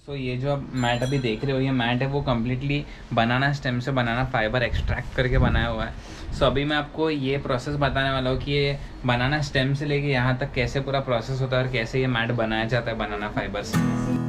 सो ये जो आप मैट अभी देख रहे हो, ये मैट है वो कम्प्लीटली बनाना स्टेम से बनाना फाइबर एक्सट्रैक्ट करके बनाया हुआ है। सो अभी मैं आपको ये प्रोसेस बताने वाला हूँ कि ये बनाना स्टेम से लेके यहाँ तक कैसे पूरा प्रोसेस होता है और कैसे ये मैट बनाया जाता है बनाना फाइबर से।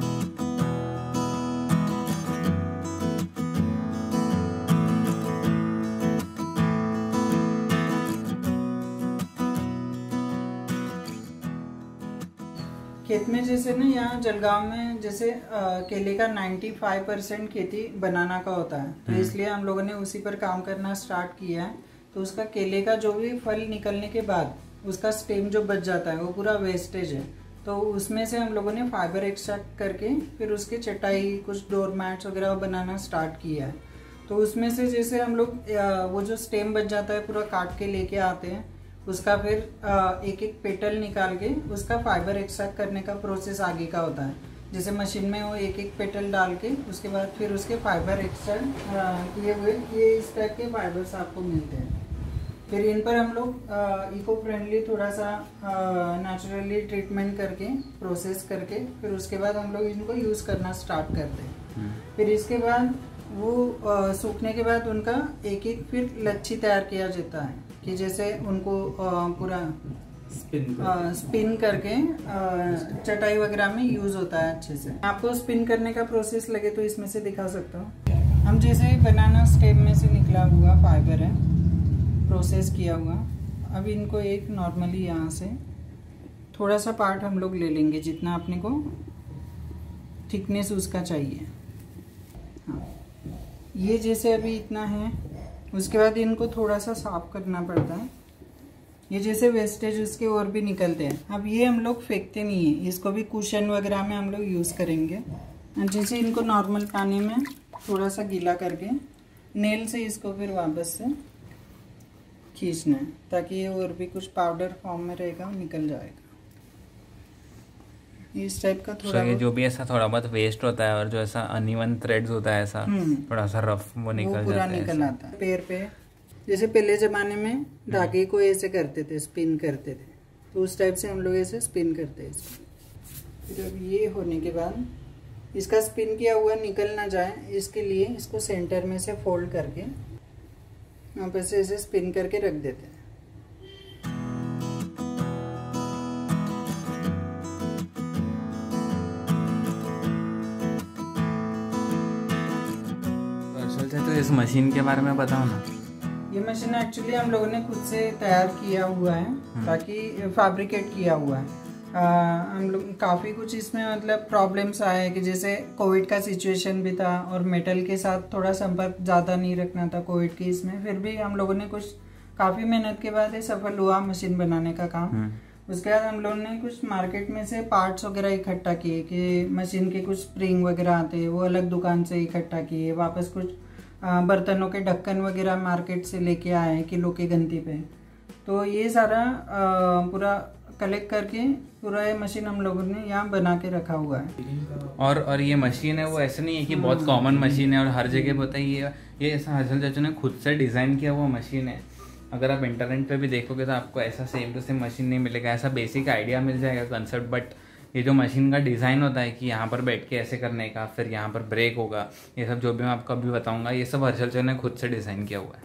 खेत में जैसे ना यहाँ जलगांव में जैसे केले का 95% खेती बनाना का होता है, तो इसलिए हम लोगों ने उसी पर काम करना स्टार्ट किया है। तो उसका केले का जो भी फल निकलने के बाद उसका स्टेम जो बच जाता है वो पूरा वेस्टेज है, तो उसमें से हम लोगों ने फाइबर एक्सट्रैक्ट करके फिर उसके चटाई कुछ डोर मैट्स वगैरह बनाना स्टार्ट किया है। तो उसमें से जैसे हम लोग वो जो स्टेम बच जाता है पूरा काट के लेके आते हैं, उसका फिर एक एक पेटल निकाल के उसका फाइबर एक्सट्रैक्ट करने का प्रोसेस आगे का होता है। जैसे मशीन में वो एक एक पेटल डाल के उसके बाद फिर उसके फाइबर एक्सट्रैक्ट किए हुए ये इस टाइप के फाइबर्स आपको मिलते हैं। फिर इन पर हम लोग इको फ्रेंडली थोड़ा सा नेचुरली ट्रीटमेंट करके प्रोसेस करके फिर उसके बाद हम लोग इनको यूज़ करना स्टार्ट करते हैं। फिर इसके बाद वो सूखने के बाद उनका एक एक फिर लच्छी तैयार किया जाता है कि जैसे उनको पूरा स्पिन करके चटाई वगैरह में यूज होता है अच्छे से। आपको स्पिन करने का प्रोसेस लगे तो इसमें से दिखा सकता हूँ। हम जैसे बनाना स्टेम में से निकला हुआ फाइबर है प्रोसेस किया हुआ, अब इनको एक नॉर्मली यहाँ से थोड़ा सा पार्ट हम लोग ले लेंगे जितना अपने को थिकनेस उसका चाहिए। हाँ, ये जैसे अभी इतना है, उसके बाद इनको थोड़ा सा साफ करना पड़ता है। ये जैसे वेस्टेज उसके और भी निकलते हैं। अब ये हम लोग फेंकते नहीं है, इसको भी कुशन वगैरह में हम लोग यूज़ करेंगे। जैसे इनको नॉर्मल पानी में थोड़ा सा गीला करके नेल से इसको फिर वापस से खींचना है ताकि ये और भी कुछ पाउडर फॉर्म में रहेगा निकल जाएगा। इस टाइप का थोड़ा ये जो भी ऐसा थोड़ा बहुत वेस्ट होता है और जो ऐसा अनइवन थ्रेड्स होता है ऐसा थोड़ा सा रफ वो निकल पूरा जाता है, निकल आता है। पैर पे जैसे पहले जमाने में धागे को ऐसे करते थे, स्पिन करते थे, तो उस टाइप से हम लोग ऐसे स्पिन करते हैं इसको। जब ये होने के बाद इसका स्पिन किया हुआ निकल ना जाए इसके लिए इसको सेंटर में से फोल्ड करके यहाँ पे से ऐसे स्पिन करके रख देते हैं। तो इस मशीन के बारे में बताओ ना। ये मशीन एक्चुअली हम लोगों ने खुद से तैयार किया हुआ है ताकि फैब्रिकेट किया हुआ है। हम लोग काफ़ी कुछ इसमें मतलब प्रॉब्लम्स आए कि जैसे कोविड का सिचुएशन भी था और मेटल के साथ थोड़ा संपर्क ज़्यादा नहीं रखना था कोविड के इसमें, फिर भी हम लोगों ने कुछ काफ़ी मेहनत के बाद ये सफल हुआ मशीन बनाने का काम। उसके बाद हम लोगों ने कुछ मार्केट में से पार्ट्स वगैरह इकट्ठा किए कि मशीन के कुछ स्प्रिंग वगैरह आते हैं वो अलग दुकान से इकट्ठा किए, वापस कुछ बर्तनों के ढक्कन वगैरह मार्केट से लेके आए हैं किलो के गंती पे। तो ये सारा पूरा कलेक्ट करके पूरा ये मशीन हम लोगों ने यहाँ बना के रखा हुआ है। और ये मशीन है वो ऐसे नहीं है कि बहुत कॉमन मशीन है और हर जगह होता है। ये ऐसा हर्षल चाचू ने खुद से डिज़ाइन किया हुआ मशीन है। अगर आप इंटरनेट पे भी देखोगे तो आपको ऐसा सेम टू सेम मशीन नहीं मिलेगा। ऐसा बेसिक आइडिया मिल जाएगा कंसेप्ट, बट ये जो मशीन का डिज़ाइन होता है कि यहाँ पर बैठ के ऐसे करने का, फिर यहाँ पर ब्रेक होगा, ये सब जो भी मैं आपको अभी बताऊंगा ये सब हर्षल चाचू ने खुद से डिज़ाइन किया हुआ है।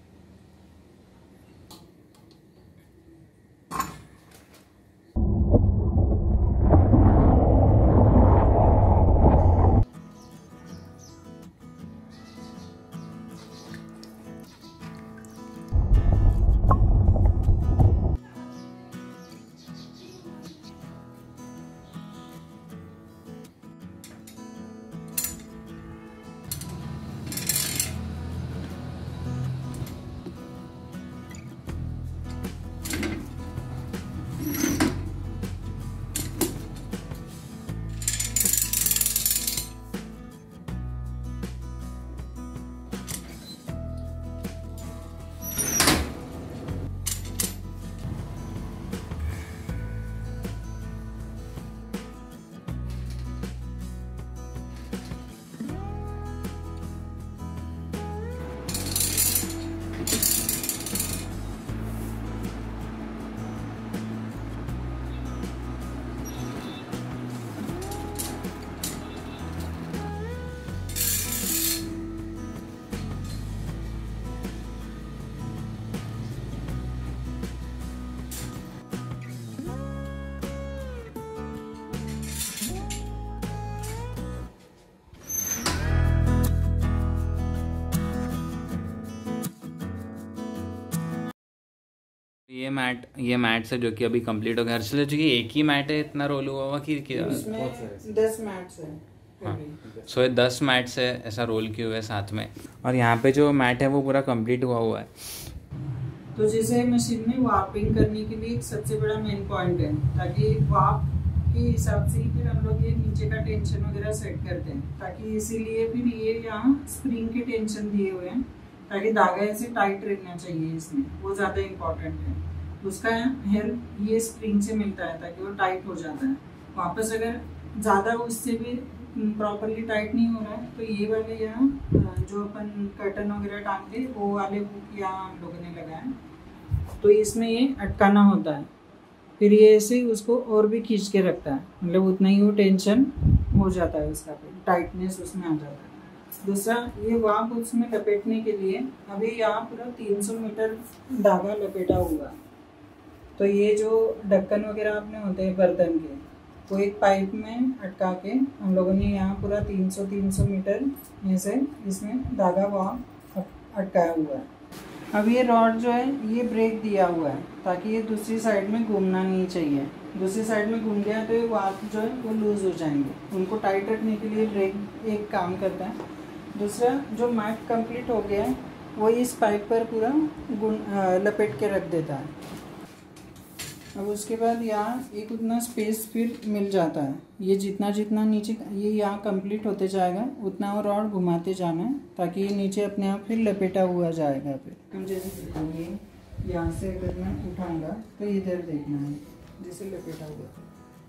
ये मैट से जो कि अभी कंप्लीट हो गया। हर्षल जी एक ही मैट है इतना रोल हुआ हुआ कि 10 मैट्स है। हाँ, सो ये 10 मैट से ऐसा रोल किए हुए साथ में, और यहाँ पे जो मैट है वो पूरा कंप्लीट हुआ है। तो जैसे मशीन में वार्पिंग करने के लिए एक सबसे बड़ा मेन पॉइंट है, ताकि वार्प के हिसाब से ही फिर हम लोग ये नीचे का टेंशन वगैरह सेट करते हैं, ताकि इसीलिए फिर ये यहाँ स्प्रिंग के टेंशन दिए हुए हैं ताकि धागा ऐसे टाइट रहना चाहिए इसमें, वो ज़्यादा इम्पोर्टेंट है। उसका हेल्प ये स्प्रिंग से मिलता है ताकि वो टाइट हो जाता है। वापस अगर ज़्यादा उससे भी प्रॉपरली टाइट नहीं हो रहा है तो ये वाले यहाँ जो अपन कर्टन वगैरह टांगते हैं वो वाले हुक यहाँ हम लोगों ने लगाए, तो इसमें ये अटकाना होता है, फिर ये ऐसे उसको और भी खींच के रखता है, मतलब उतना ही वो टेंशन हो जाता है उसका, फिर टाइटनेस उसमें आ जाता है। दूसरा ये वाप उसमें लपेटने के लिए अभी यहाँ पूरा 300 मीटर धागा लपेटा हुआ, तो ये जो ढक्कन वगैरह अपने होते हैं बर्तन के, वो एक पाइप में अटका के हम लोगों ने यहाँ पूरा 300 मीटर में से इसमें धागा वहाँ अटकाया हुआ है। अब ये रॉड जो है ये ब्रेक दिया हुआ है ताकि ये दूसरी साइड में घूमना नहीं चाहिए, दूसरी साइड में घूम गया तो ये वाप जो है वो लूज़ हो जाएंगे, उनको टाइट रखने के लिए ब्रेक एक काम करता है। दूसरा जो मैट कंप्लीट हो गया है वो इस पाइप पर पूरा लपेट के रख देता है। अब उसके बाद यहाँ एक उतना स्पेस फिर मिल जाता है, ये जितना जितना नीचे ये यहाँ कंप्लीट होते जाएगा उतना और घुमाते जाना है ताकि ये नीचे अपने आप फिर लपेटा हुआ जाएगा। फिर हम जैसे देखेंगे यहाँ से अगर मैं उठाऊंगा तो इधर देखना है जैसे लपेटा हुआ है।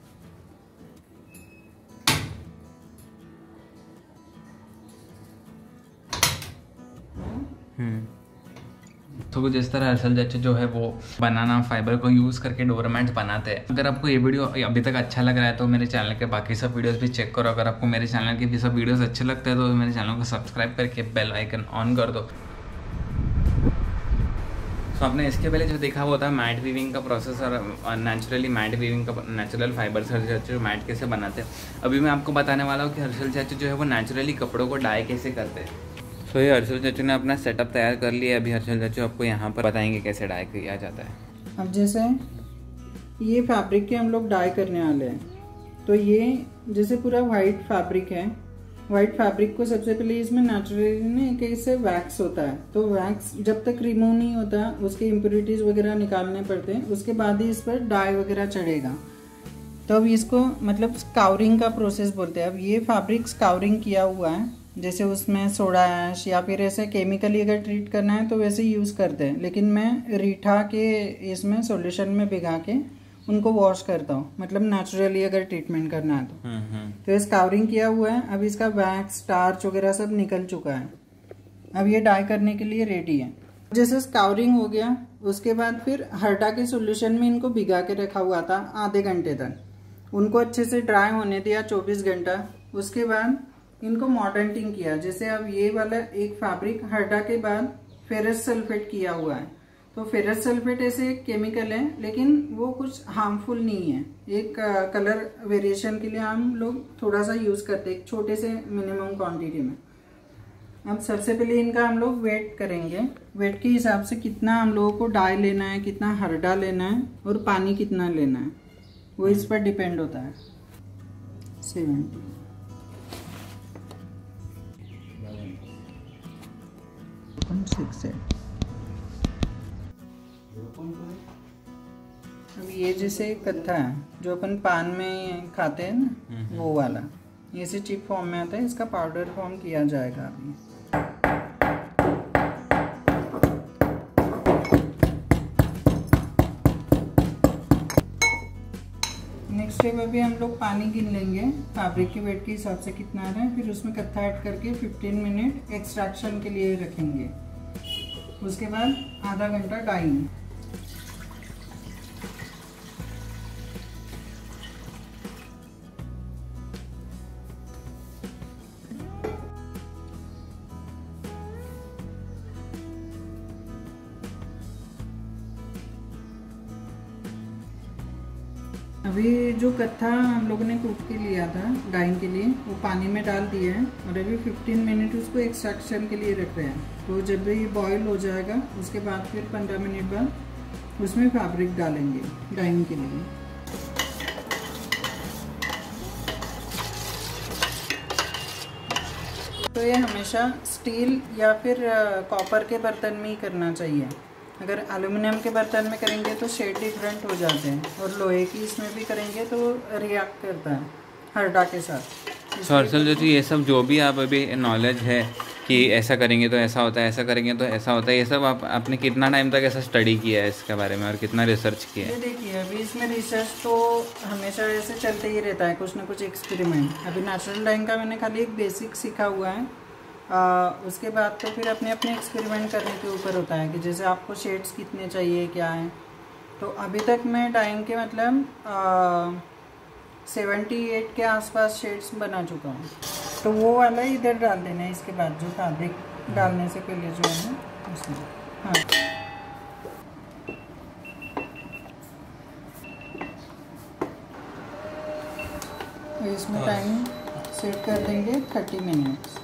तो जिस तरह हर्षल चाचा जो है वो बनाना फाइबर को यूज़ करके डोरमैट बनाते हैं। अगर आपको ये वीडियो अभी तक अच्छा लग रहा है तो मेरे चैनल के बाकी सब वीडियोस भी चेक करो। अगर आपको मेरे चैनल के भी सब वीडियोस अच्छे लगते हैं तो मेरे चैनल को सब्सक्राइब करके बेल आइकन ऑन कर दो। तो आपने इसके पहले जो देखा वो था मैट वीविंग का प्रोसेस और नेचुरली मैट वीविंग का नेचुरल फाइबर से हर्षल चाचा जो मैट कैसे बनाते हैं। अभी मैं आपको बताने वाला हूँ कि हर्षल चाचा जो है वो नेचुरली कपड़ों को डाई कैसे करते हैं। तो ये हर्षल चाचू ने अपना सेटअप तैयार कर लिया। अभी हर्षल चाचू आपको यहाँ पर बताएंगे कैसे डाई किया जाता है। अब जैसे ये फैब्रिक के हम लोग डाई करने वाले हैं, तो ये जैसे पूरा वाइट फैब्रिक है, वाइट फैब्रिक को सबसे पहले इसमें नेचुरली ना एक ऐसे वैक्स होता है, तो वैक्स जब तक रिमूव नहीं होता उसके इम्प्योरिटीज वगैरह निकालने पड़ते हैं, उसके बाद ही इस पर डाई वगैरह चढ़ेगा। तो अब इसको मतलब स्काउरिंग का प्रोसेस बोलते हैं। अब ये फैब्रिक स्काउरिंग किया हुआ है, जैसे उसमें सोडा ऐश या फिर ऐसे केमिकली अगर ट्रीट करना है तो वैसे यूज़ करते हैं, लेकिन मैं रीठा के इसमें सॉल्यूशन में भिगा के उनको वॉश करता हूँ, मतलब नेचुरली अगर ट्रीटमेंट करना है तो ये स्काउरिंग किया हुआ है। अब इसका वैक्स स्टार्च वगैरह सब निकल चुका है, अब ये डाई करने के लिए रेडी है। जैसे स्काउरिंग हो गया उसके बाद फिर हर्टा के सॉल्यूशन में इनको भिगा के रखा हुआ था आधे घंटे तक, उनको अच्छे से ड्राई होने दिया 24 घंटा। उसके बाद इनको मॉडर्निंग किया। जैसे अब ये वाला एक फैब्रिक हर्टा के बाद फेरस सल्फेट किया हुआ है, तो फेरस सल्फेट ऐसे एक केमिकल है लेकिन वो कुछ हार्मफुल नहीं है, एक कलर वेरिएशन के लिए हम लोग थोड़ा सा यूज़ करते हैं एक छोटे से मिनिमम क्वांटिटी में। अब सबसे पहले इनका हम लोग वेट करेंगे, वेट के हिसाब से कितना हम लोगों को डाई लेना है, कितना हर्टा लेना है और पानी कितना लेना है, वो इस पर डिपेंड होता है। 70 6 है। अब ये जैसे कत्था है जो अपन पान में खाते हैं ना, वो वाला ये से चिप फॉर्म में आता है, इसका पाउडर फॉर्म किया जाएगा अभी। नेक्स्ट स्टेप अभी हम लोग पानी गिन लेंगे फैब्रिक के वेट के हिसाब से कितना आ रहा है, फिर उसमें कत्था ऐड करके 15 मिनट एक्सट्रैक्शन के लिए रखेंगे। उसके बाद आधा घंटा डाइंग। अभी जो कत्था हम लोगों ने कूट के लिया था डाइंग के लिए वो पानी में डाल दिया है और अभी 15 मिनट उसको एक्सट्रैक्शन के लिए रख रहे हैं। तो जब भी ये बॉईल हो जाएगा उसके बाद फिर 15 मिनट बाद उसमें फैब्रिक डालेंगे डाइंग के लिए। तो ये हमेशा स्टील या फिर कॉपर के बर्तन में ही करना चाहिए। अगर एल्युमिनियम के बर्तन में करेंगे तो शेड डिफरेंट हो जाते हैं, और लोहे की इसमें भी करेंगे तो रिएक्ट करता है हरडा के साथ। सर जो ये सब जो भी आप अभी नॉलेज है कि ऐसा करेंगे तो ऐसा होता है, ऐसा करेंगे तो ऐसा होता है, ये सब आपने कितना टाइम तक ऐसा स्टडी किया है इसके बारे में और कितना रिसर्च किया है? ये देखिए अभी इसमें रिसर्च तो हमेशा ऐसे चलते ही रहता है, कुछ ना कुछ एक्सपेरिमेंट। अभी नेचुरल डाइंग का मैंने खाली एक बेसिक सीखा हुआ है, उसके बाद तो फिर अपने अपने एक्सपेरिमेंट करने के ऊपर होता है कि जैसे आपको शेड्स कितने चाहिए क्या है। तो अभी तक मैं डाइंग के मतलब 78 के आसपास शेड्स बना चुका हूँ। तो वो वाला इधर डाल देना है, इसके बाद जो फैब्रिक डालने से पहले जो है उसमें। हाँ तो इसमें टाइम सेट कर देंगे 30 मिनट्स।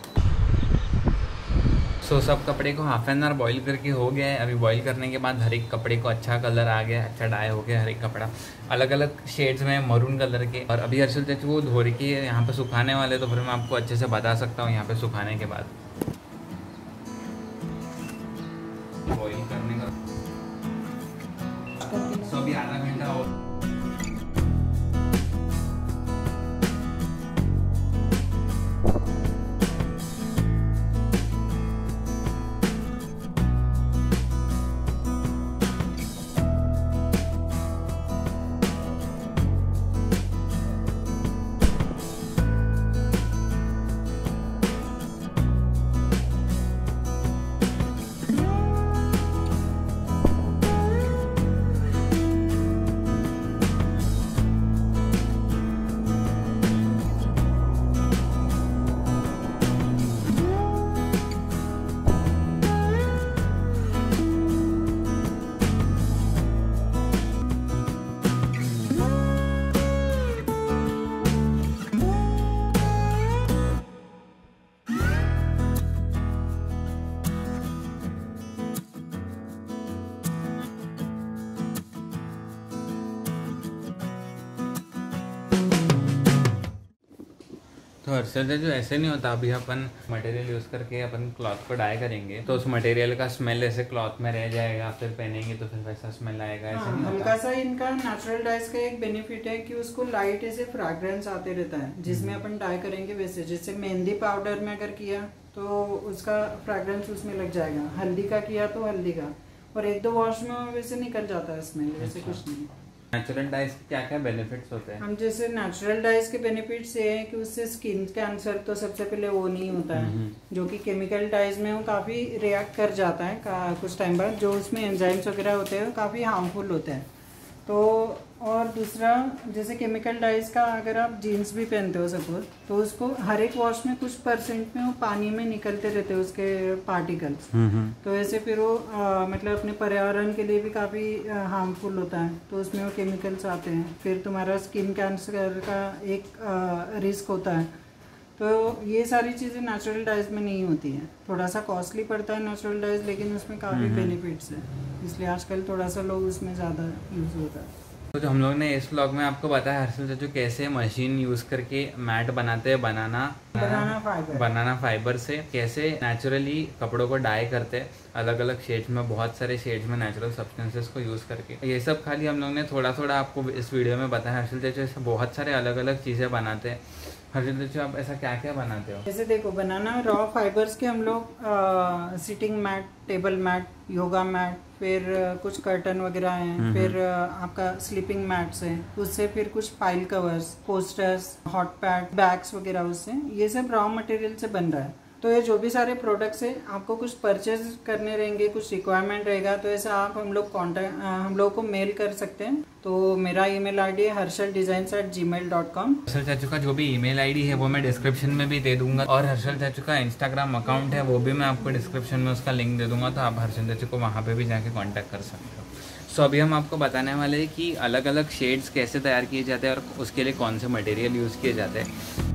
सो सब कपड़े को हाफ एन आवर बॉईल करके हो गया है। अभी बॉईल करने के बाद हर एक कपड़े को अच्छा कलर आ गया, अच्छा डाई हो गया। हर एक कपड़ा अलग अलग शेड्स में मरून कलर के। और अभी हर्षल चाचू वो धो रही है यहाँ पे सुखाने वाले, तो फिर मैं आपको अच्छे से बता सकता हूँ यहाँ पे सुखाने के बाद बॉईल करने का। सो अभी आधा घंटा हो तो हर्षल जो ऐसे नहीं होता। अभी अपन मटेरियल यूज़ करके अपन क्लॉथ को डाई करेंगे तो उस मटेरियल का स्मेल ऐसे क्लॉथ में रह जाएगा, फिर पहनेंगे तो फिर वैसा स्मेल आएगा। ऐसे नहीं होता। हल्का सा इनका नेचुरल डाइज का एक बेनिफिट है कि उसको लाइट ऐसे फ्रेग्रेंस आते रहता है जिसमें अपन डाई करेंगे वैसे। जैसे मेहंदी पाउडर में अगर किया तो उसका फ्रेग्रेंस उसमें लग जाएगा, हल्दी का किया तो हल्दी का, और 1-2 वॉश में वैसे निकल जाता है स्मेल। वैसे कुछ नहीं। नेचुरल डाइज के क्या क्या बेनिफिट्स होते हैं? हम जैसे नेचुरल डाइज के बेनिफिट्स ये हैं कि उससे स्किन कैंसर तो सबसे पहले वो नहीं होता है, जो कि केमिकल डाइज में वो काफ़ी रिएक्ट कर जाता है कुछ टाइम बाद। जो उसमें एंजाइम्स वगैरह होते हैं काफ़ी हार्मफुल होते हैं। तो और दूसरा जैसे केमिकल डाइज का अगर आप जीन्स भी पहनते हो सपोज, तो उसको हर एक वॉश में कुछ % में वो पानी में निकलते रहते हैं उसके पार्टिकल्स। तो ऐसे फिर वो मतलब अपने पर्यावरण के लिए भी काफ़ी हार्मफुल होता है। तो उसमें वो केमिकल्स आते हैं, फिर तुम्हारा स्किन कैंसर का एक रिस्क होता है। तो ये सारी चीज़ें नेचुरल डाइज में नहीं होती हैं। थोड़ा सा कॉस्टली पड़ता है नेचुरल डाइज, लेकिन उसमें काफ़ी बेनिफिट्स हैं, इसलिए आजकल थोड़ा सा लोग उसमें ज़्यादा यूज़ होता है। तो जो हम लोग ने इस व्लॉग में आपको बताया हर्षल चाचू कैसे मशीन यूज़ करके मैट बनाते हैं, बनाना फाइबर से कैसे नेचुरली कपड़ों को डाई करते हैं अलग अलग शेड्स में, बहुत सारे शेड्स में नेचुरल सब्सटेंसेस को यूज़ करके। ये सब खाली हम लोग ने थोड़ा थोड़ा आपको इस वीडियो में बताया। हर्षल चाचू ऐसे बहुत सारे अलग अलग चीज़ें बनाते हैं। हर्षल चाचू आप ऐसा क्या क्या बनाते हो? जैसे देखो बनाना रॉ फाइबर्स के हम लोग sitting mat, table mat, yoga mat, फिर कुछ कर्टन वगैरह हैं, फिर आपका स्लीपिंग मैट्स हैं, उससे फिर कुछ file covers, posters, hot pad, bags वगैरह, उससे ये सब रॉ मटेरियल से बन रहा है। तो ये जो भी सारे प्रोडक्ट्स हैं आपको कुछ परचेज करने रहेंगे, कुछ रिक्वायरमेंट रहेगा, तो ऐसा आप हम लोगों को मेल कर सकते हैं। तो मेरा ईमेल आईडी है harshal@gmail.com। हर्षल चाचू का जो भी ईमेल आईडी है वो मैं डिस्क्रिप्शन में भी दे दूंगा, और हर्षल चाचू का इंस्टाग्राम अकाउंट है वो भी मैं आपको डिस्क्रिप्शन में उसका लिंक दे दूंगा, तो आप हर्षल चाचू को वहाँ पे भी जाके कांटेक्ट कर सकते हो। सो अभी हम आपको बताने वाले हैं कि अलग अलग शेड्स कैसे तैयार किए जाते हैं और उसके लिए कौन से मटेरियल यूज़ किए जाते हैं।